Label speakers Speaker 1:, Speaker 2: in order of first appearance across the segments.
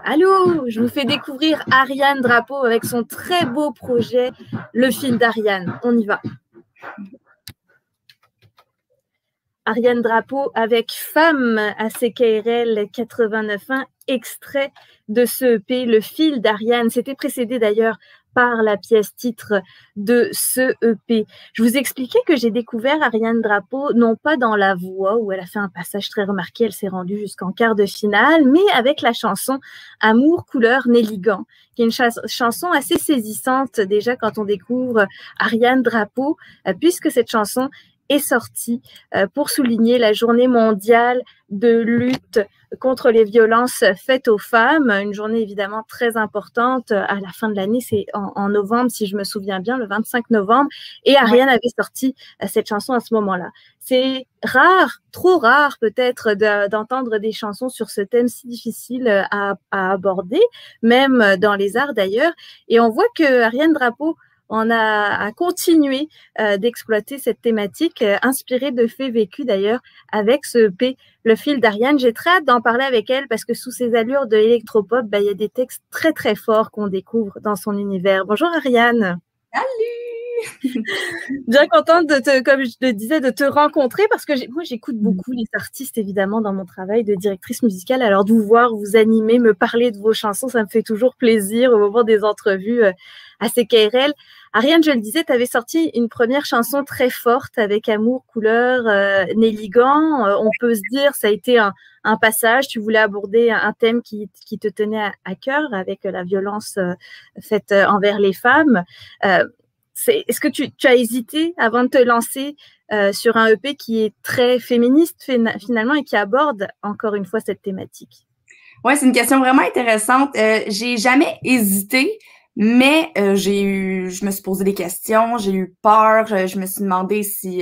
Speaker 1: Allô, je vous fais découvrir Ariane Drapeau avec son très beau projet, Le fil d'Ariane. On y va. Ariane Drapeau avec Femme à CKRL 89.1, extrait de ce EP, Le fil d'Ariane. C'était précédé d'ailleurs par la pièce titre de ce EP. Je vous expliquais que j'ai découvert Ariane Drapeau, non pas dans La Voix, où elle a fait un passage très remarqué, elle s'est rendue jusqu'en quart de finale, mais avec la chanson Amour, couleur, Néligan, qui est une chanson assez saisissante déjà quand on découvre Ariane Drapeau, puisque cette chanson est sortie pour souligner la journée mondiale de lutte contre les violences faites aux femmes, une journée évidemment très importante à la fin de l'année, c'est en novembre si je me souviens bien, le 25 novembre, et Ariane avait sorti cette chanson à ce moment-là. C'est rare, trop rare peut-être d'entendre des chansons sur ce thème si difficile à aborder, même dans les arts d'ailleurs, et on voit que Ariane Drapeau on a continué d'exploiter cette thématique, inspirée de faits vécus d'ailleurs, avec ce EP, Le fil d'Ariane. J'ai très hâte d'en parler avec elle parce que sous ses allures de électropop, il y a des textes très très forts qu'on découvre dans son univers. Bonjour Ariane.
Speaker 2: Salut.
Speaker 1: Bien contente comme je te disais, de te rencontrer parce que moi j'écoute beaucoup les artistes évidemment dans mon travail de directrice musicale. Alors de vous voir, vous animer, me parler de vos chansons, ça me fait toujours plaisir au moment des entrevues à CKRL. Ariane, je le disais, tu avais sorti une première chanson très forte avec Amour, couleur, Néligan. On peut se dire, ça a été un passage. Tu voulais aborder un thème qui te tenait à cœur avec la violence faite envers les femmes. Est-ce que tu as hésité avant de te lancer sur un EP qui est très féministe finalement et qui aborde encore une fois cette thématique?
Speaker 2: Ouais, c'est une question vraiment intéressante. J'ai jamais hésité. Mais je me suis posé des questions, j'ai eu peur, je me suis demandé si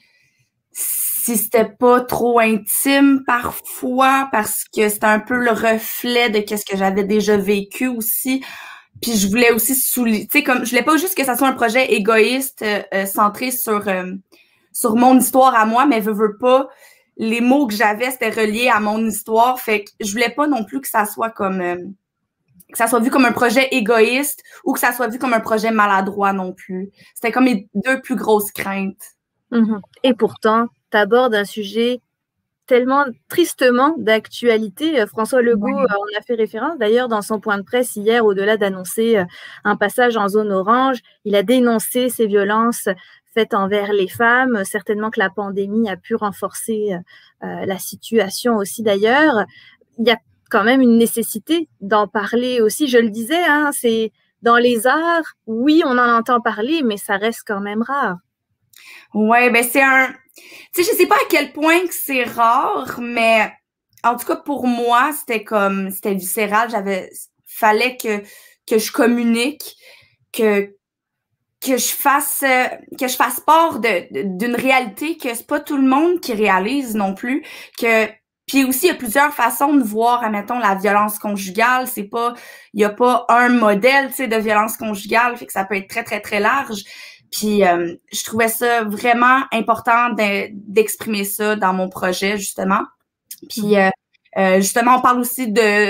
Speaker 2: c'était pas trop intime parfois parce que c'était un peu le reflet de qu'est-ce que j'avais déjà vécu aussi. Puis je voulais aussi souligner, tu sais, comme je voulais pas juste que ça soit un projet égoïste centré sur mon histoire à moi, mais veux pas, les mots que j'avais c'était relié à mon histoire, fait que je voulais pas non plus que ça soit comme que ça soit vu comme un projet égoïste ou que ça soit vu comme un projet maladroit non plus. C'était comme les deux plus grosses craintes.
Speaker 1: Et pourtant, tu abordes un sujet tellement tristement d'actualité. François Legault en a fait référence d'ailleurs dans son point de presse hier, au-delà d'annoncer un passage en zone orange. Il a dénoncé ces violences faites envers les femmes. Certainement que la pandémie a pu renforcer la situation aussi d'ailleurs. Il y a quand même une nécessité d'en parler aussi. Je le disais, c'est dans les arts, oui, on en entend parler, mais ça reste quand même rare.
Speaker 2: Ouais, ben c'est un... Tu sais, je sais pas à quel point que c'est rare, mais en tout cas pour moi, c'était viscéral. Fallait que je communique, que je fasse part d'une réalité que c'est pas tout le monde qui réalise non plus, puis aussi, il y a plusieurs façons de voir, admettons, la violence conjugale. Il y a pas un modèle, tu sais, de violence conjugale, fait que ça peut être très, très, très large. Puis, je trouvais ça vraiment important d'exprimer ça dans mon projet, justement. Puis, justement, on parle aussi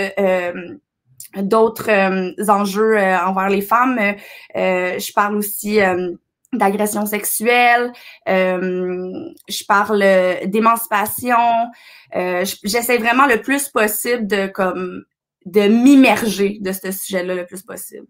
Speaker 2: d'autres enjeux envers les femmes. Je parle aussi d'agression sexuelle, je parle d'émancipation. J'essaie vraiment le plus possible de m'immerger de ce sujet-là le plus possible.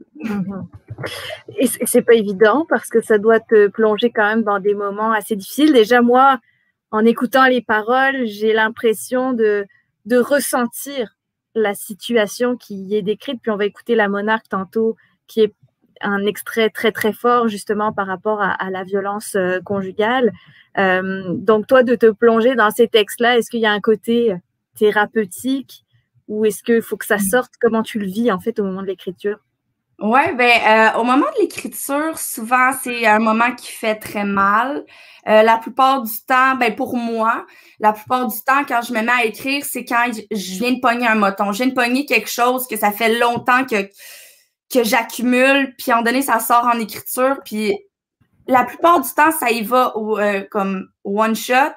Speaker 1: Et c'est pas évident parce que ça doit te plonger quand même dans des moments assez difficiles. Déjà, moi, en écoutant les paroles, j'ai l'impression de ressentir la situation qui y est décrite. Puis on va écouter La Monarque tantôt, qui est un extrait très, très fort justement par rapport à la violence conjugale. Donc, toi, de te plonger dans ces textes-là, est-ce qu'il y a un côté thérapeutique ou est-ce qu'il faut que ça sorte? Comment tu le vis en fait au moment de l'écriture?
Speaker 2: Ouais, au moment de l'écriture, souvent, c'est un moment qui fait très mal. La plupart du temps, pour moi, la plupart du temps, quand je me mets à écrire, c'est quand je viens de pogner un moton. Je viens de pogner quelque chose que ça fait longtemps que j'accumule, puis à un moment donné, ça sort en écriture, puis la plupart du temps, ça y va comme one shot,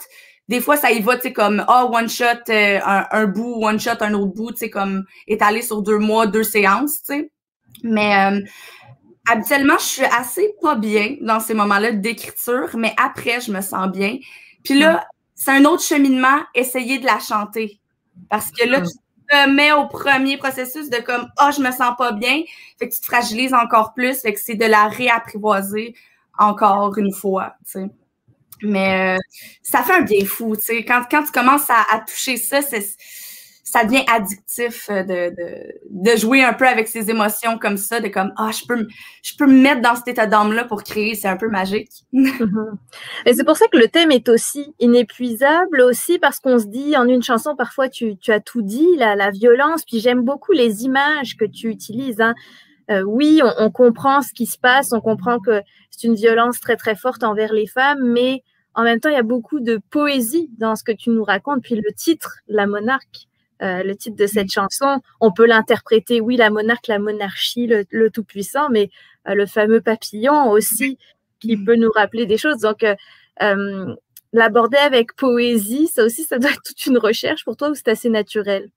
Speaker 2: des fois, ça y va, tu sais, comme, one shot, un bout, one shot, un autre bout, tu sais, comme, étalé sur 2 mois, 2 séances, tu sais. Mais habituellement, je suis assez pas bien dans ces moments-là d'écriture, mais après, je me sens bien. Puis là, c'est un autre cheminement, essayer de la chanter. Parce que là, tu te mets au premier processus de comme, je me sens pas bien. Fait que tu te fragilises encore plus. Fait que c'est de la réapprivoiser encore une fois, tu sais. Mais ça fait un bien fou, tu sais. Quand tu commences à toucher ça, ça devient addictif de jouer un peu avec ces émotions comme ça, de comme, je peux me mettre dans cet état d'âme-là pour créer, c'est un peu magique.
Speaker 1: Et c'est pour ça que le thème est aussi inépuisable, aussi parce qu'on se dit, en une chanson, parfois tu as tout dit, la violence, puis j'aime beaucoup les images que tu utilises, hein. Oui, on comprend ce qui se passe, on comprend que c'est une violence très, très forte envers les femmes, mais en même temps, il y a beaucoup de poésie dans ce que tu nous racontes. Puis le titre, La Monarque, le titre de cette chanson, on peut l'interpréter, oui, la monarque, la monarchie, le tout-puissant, mais le fameux papillon aussi, qui peut nous rappeler des choses. Donc, l'aborder avec poésie, ça aussi, ça doit être toute une recherche pour toi ou c'est assez naturel?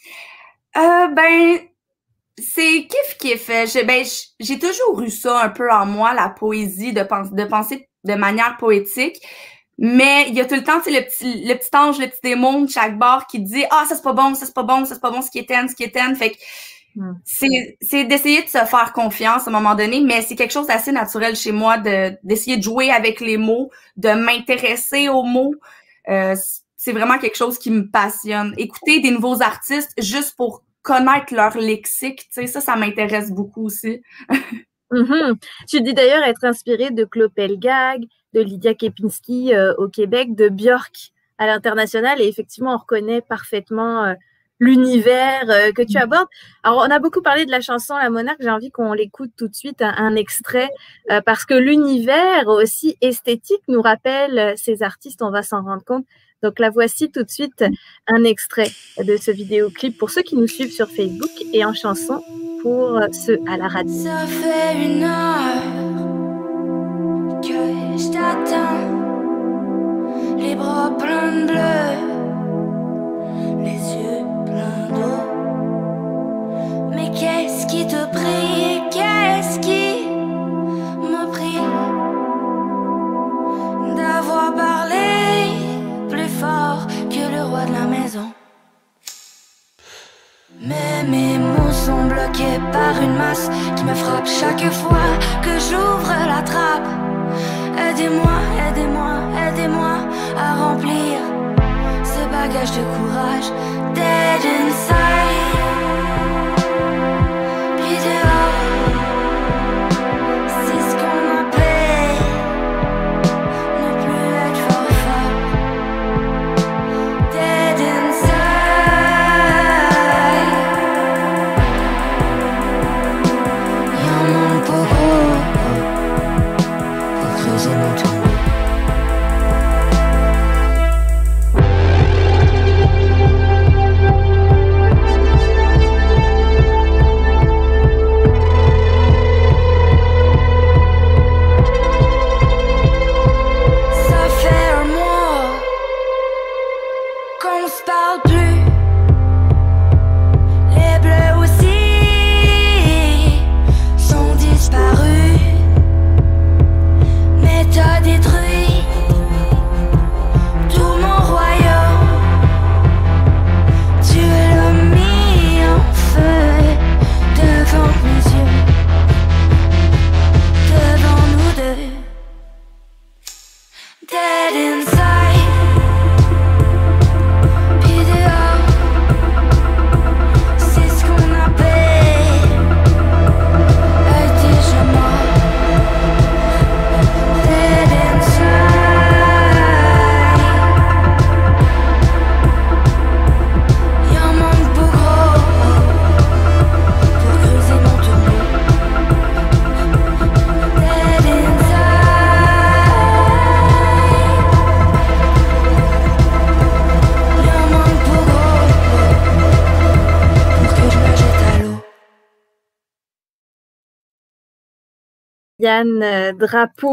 Speaker 2: C'est kiff-kiff. J'ai toujours eu ça un peu en moi, la poésie, de penser de manière poétique. Mais il y a tout le temps, tu sais, le petit ange, le petit démon de chaque bord qui dit, ça c'est pas bon, ça c'est pas bon, ça c'est pas bon, ce qui est ten. Fait que c'est d'essayer de se faire confiance à un moment donné, mais c'est quelque chose d'assez naturel chez moi d'essayer de jouer avec les mots, de m'intéresser aux mots. C'est vraiment quelque chose qui me passionne. Écouter des nouveaux artistes juste pour connaître leur lexique, tu sais, ça m'intéresse beaucoup aussi.
Speaker 1: Tu dis d'ailleurs être inspirée de Clopelgag, de Lydia Kepinski au Québec, de Björk à l'international, et effectivement, on reconnaît parfaitement l'univers que tu abordes. Alors, on a beaucoup parlé de la chanson La Monarque, j'ai envie qu'on l'écoute tout de suite, un extrait, parce que l'univers aussi esthétique nous rappelle ces artistes, on va s'en rendre compte. Donc, la voici tout de suite, un extrait de ce vidéoclip pour ceux qui nous suivent sur Facebook et en chanson pour ceux à la radio.
Speaker 3: Ça fait 1 heure que je t'attends, les bras pleins de bleu, les yeux pleins d'eau. Mais qu'est-ce qui te prie, qu'est-ce qui me prie d'avoir parlé plus fort que le roi de la maison? Mais mes mots sont bloqués par une masse qui me frappe chaque fois que j'ouvre la trappe. Aidez-moi, aidez-moi, aidez-moi à remplir ce bagage de courage. Dead inside. Puis dehors, c'est ce qu'on appelle ne plus être fort fort. Dead inside. Y'a un monde pas gros pour creuser mon tombeau. Ça fait 1 mois qu'on se parle plus. Les bleus aussi sont disparus. Mais t'as détruit tout mon royaume. Tu l'as mis en feu devant mes yeux, devant nous deux. Dead inside. Puis dehors, c'est ce qu'on appelle être déjà mort. Dead inside. Y'a un manque beau gros pour creuser mon tombeau. Dead inside. Y'a un manque beau gros pour que je me jette à l'eau.
Speaker 1: Yann Drapeau,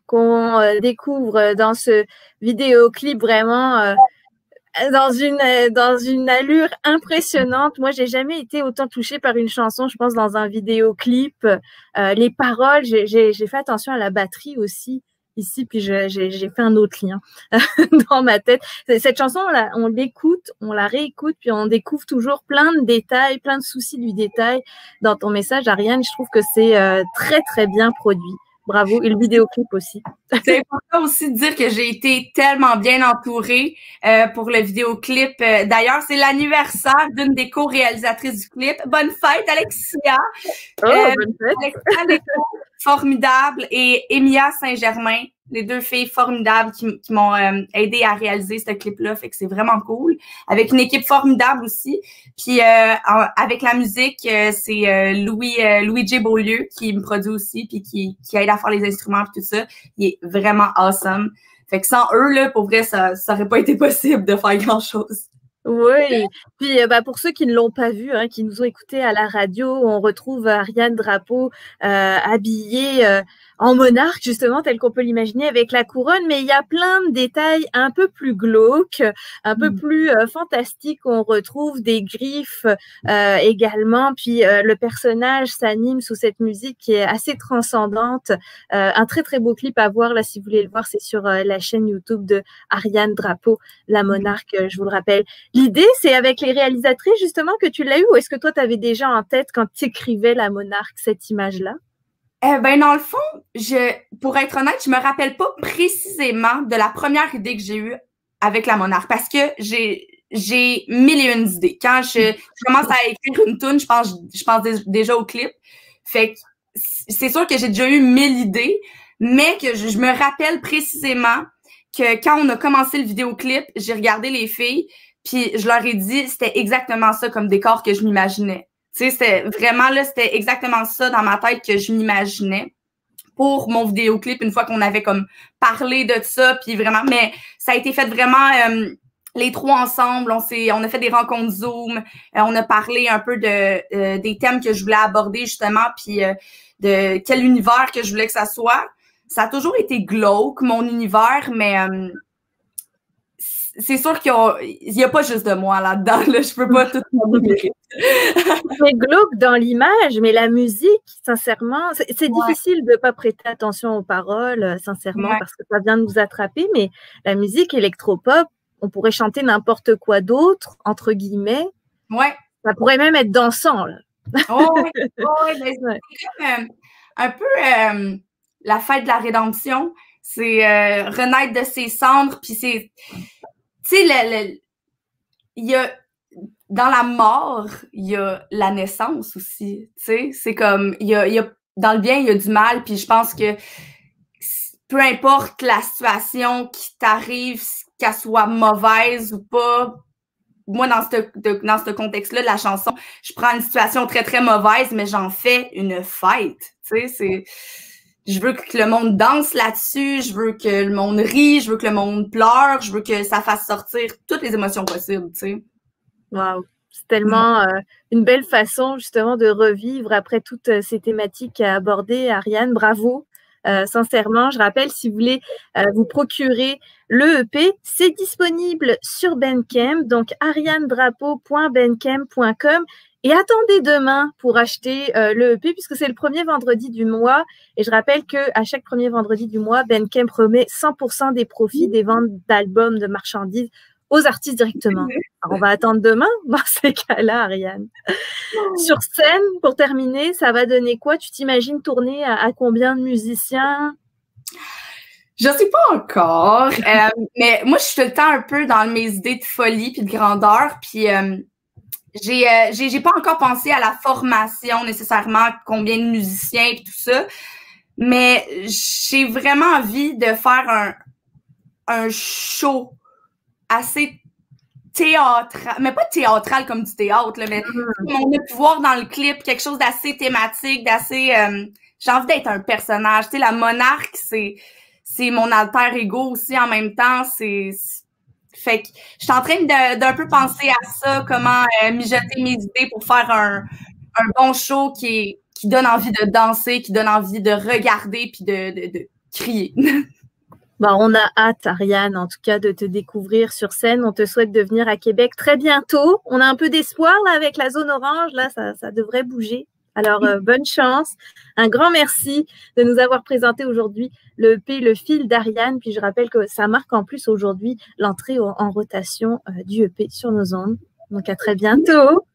Speaker 1: qu'on découvre dans ce vidéoclip vraiment dans une allure impressionnante. Moi, j'ai jamais été autant touchée par une chanson, je pense, dans un vidéoclip. Les paroles, j'ai fait attention à la batterie aussi ici, puis j'ai fait un autre lien dans ma tête. Cette chanson, on l'écoute, on la réécoute, puis on découvre toujours plein de détails, plein de soucis du détail dans ton message, Ariane. Je trouve que c'est très, très bien produit. Bravo. Et le vidéoclip aussi.
Speaker 2: C'est important aussi de dire que j'ai été tellement bien entourée pour le vidéoclip. D'ailleurs, c'est l'anniversaire d'une des co-réalisatrices du clip. Bonne fête, Alexia!
Speaker 1: Bonne fête!
Speaker 2: Alexia, formidable, et Emilia Saint-Germain, les deux filles formidables qui m'ont aidé à réaliser ce clip-là. Fait que c'est vraiment cool. Avec une équipe formidable aussi. Puis avec la musique, c'est Louis J. Beaulieu qui me produit aussi, puis qui aide à faire les instruments et tout ça. Il est vraiment awesome. Fait que sans eux, là, pour vrai, ça aurait pas été possible de faire grand-chose.
Speaker 1: Oui, puis pour ceux qui ne l'ont pas vu, qui nous ont écoutés à la radio, on retrouve Ariane Drapeau habillée en monarque, justement, tel qu'on peut l'imaginer avec la couronne, mais il y a plein de détails un peu plus glauques, un peu plus fantastiques. On retrouve des griffes également, puis le personnage s'anime sous cette musique qui est assez transcendante. Un très, très beau clip à voir, là, si vous voulez le voir, c'est sur la chaîne YouTube de Ariane Drapeau, la monarque, je vous le rappelle. L'idée, c'est avec les réalisatrices, justement, que tu l'as eu, ou est-ce que toi, tu avais déjà en tête, quand tu écrivais la monarque, cette image-là?
Speaker 2: Dans le fond, pour être honnête, je me rappelle pas précisément de la première idée que j'ai eue avec la monarque, parce que j'ai mille et une idées. Quand je commence à écrire une toune, je pense déjà au clip. Fait que c'est sûr que j'ai déjà eu 1000 idées, mais que je me rappelle précisément que quand on a commencé le vidéoclip, j'ai regardé les filles, puis je leur ai dit, c'était exactement ça comme décor que je m'imaginais. Tu sais, c'était exactement ça dans ma tête que je m'imaginais pour mon vidéoclip, une fois qu'on avait comme parlé de ça, puis vraiment, mais ça a été fait vraiment les trois ensemble. On a fait des rencontres Zoom, on a parlé un peu des thèmes que je voulais aborder justement, puis de quel univers que je voulais que ça soit. Ça a toujours été glauque, mon univers, mais c'est sûr qu'il y a pas juste de moi là-dedans. Là. Je peux pas tout mériter.
Speaker 1: C'est glauque dans l'image, mais la musique, sincèrement, c'est difficile de pas prêter attention aux paroles, sincèrement, parce que ça vient de nous attraper, mais la musique électropop, on pourrait chanter n'importe quoi d'autre, entre guillemets.
Speaker 2: Ouais.
Speaker 1: Ça pourrait même être dansant, là.
Speaker 2: C'est comme un peu la fête de la rédemption. C'est renaître de ses cendres, puis c'est... Tu sais, il y a... Dans la mort, il y a la naissance aussi, tu sais. C'est comme... Il y a dans le bien, il y a du mal, puis je pense que peu importe la situation qui t'arrive, qu'elle soit mauvaise ou pas... Moi, dans ce contexte-là, de la chanson, je prends une situation très, très mauvaise, mais j'en fais une fête. Tu sais, je veux que le monde danse là-dessus, je veux que le monde rie, je veux que le monde pleure, je veux que ça fasse sortir toutes les émotions possibles, tu sais.
Speaker 1: Wow. C'est tellement une belle façon, justement, de revivre après toutes ces thématiques à aborder. Ariane, bravo. Sincèrement, je rappelle, si vous voulez vous procurer le EP, c'est disponible sur Bandcamp, donc arianedrapeau.bandcamp.com. Et attendez demain pour acheter le EP, puisque c'est le premier vendredi du mois. Et je rappelle qu'à chaque premier vendredi du mois, Bandcamp remet 100% des profits des ventes d'albums, de marchandises aux artistes directement. Alors, on va attendre demain dans ces cas-là, Ariane. Sur scène, pour terminer, ça va donner quoi? Tu t'imagines tourner à combien de musiciens?
Speaker 2: Je sais pas encore, mais moi, je suis tout le temps un peu dans mes idées de folie puis de grandeur, puis j'ai pas encore pensé à la formation nécessairement, combien de musiciens et tout ça, mais j'ai vraiment envie de faire un show assez théâtral, mais pas théâtral comme du théâtre, là, mais on a pu voir dans le clip quelque chose d'assez thématique, d'assez... j'ai envie d'être un personnage. Tu sais, la monarque, c'est mon alter ego aussi en même temps. Fait que je suis en train d'un peu penser à ça, comment mijoter mes idées pour faire un bon show qui donne envie de danser, qui donne envie de regarder, puis crier.
Speaker 1: Bon, on a hâte, Ariane, en tout cas, de te découvrir sur scène. On te souhaite de venir à Québec très bientôt. On a un peu d'espoir là avec la zone orange. Là, ça devrait bouger. Alors, bonne chance. Un grand merci de nous avoir présenté aujourd'hui le EP Le Fil d'Ariane. Puis, je rappelle que ça marque en plus aujourd'hui l'entrée en rotation du EP sur nos ondes. Donc, à très bientôt.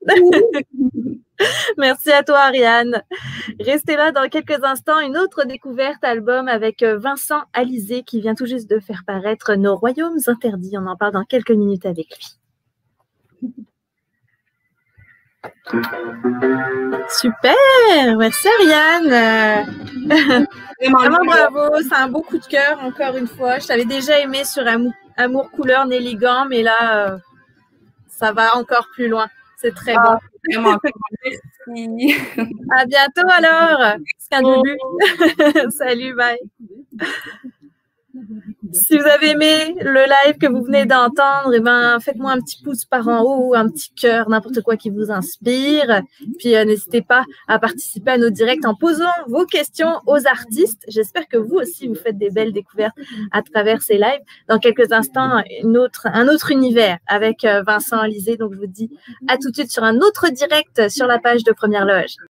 Speaker 1: Merci à toi, Ariane. Restez là dans quelques instants. Une autre découverte album avec Vincent Alizé qui vient tout juste de faire paraître Nos Royaumes Interdits. On en parle dans quelques minutes avec lui. Super, merci Ariane. Vraiment bravo, c'est un beau coup de cœur encore une fois. Je t'avais déjà aimé sur Amour couleur Néligan, mais là, ça va encore plus loin. C'est très bon.
Speaker 2: Vraiment, merci.
Speaker 1: À bientôt alors. C'est un début. Salut, bye. Si vous avez aimé le live que vous venez d'entendre, eh ben, faites-moi un petit pouce par en haut, un petit cœur, n'importe quoi qui vous inspire. Puis n'hésitez pas à participer à nos directs en posant vos questions aux artistes. J'espère que vous aussi, vous faites des belles découvertes à travers ces lives. Dans quelques instants, un autre univers avec Vincent Alizé. Donc, je vous dis à tout de suite sur un autre direct sur la page de Première Loge.